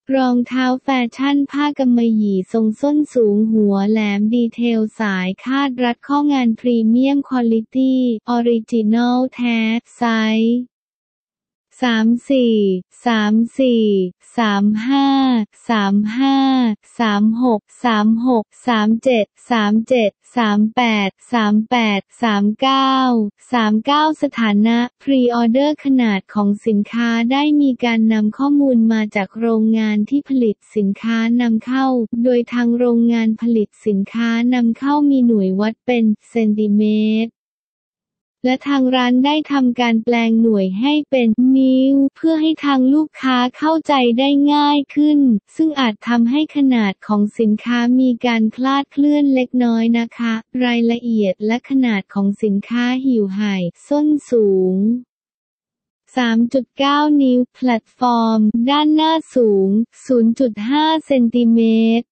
รองเท้าแฟชั่นผ้ากำมะหยี่ทรงส้นสูงหัวแหลมดีเทลสายคาดรัดข้องานพรีเมียมควอลิตี้ออริจินอลแท้ไซส์34 33 36 37 38 38 39 39 สถานะพรีออเดอร์ขนาดของสินค้าได้มีการนำข้อมูลมาจากโรงงานที่ผลิตสินค้านำเข้าโดยทางโรงงานผลิตสินค้านำเข้ามีหน่วยวัดเป็นเซนติเมตรและทางร้านได้ทำการแปลงหน่วยให้เป็นนิ้วเพื่อให้ทางลูกค้าเข้าใจได้ง่ายขึ้นซึ่งอาจทำให้ขนาดของสินค้ามีการคลาดเคลื่อนเล็กน้อยนะคะรายละเอียดและขนาดของสินค้าหิ่วไห่ส้นสูง3.9 นิ้วแพลตฟอร์มด้านหน้าสูง 0.5 เซนติเมตร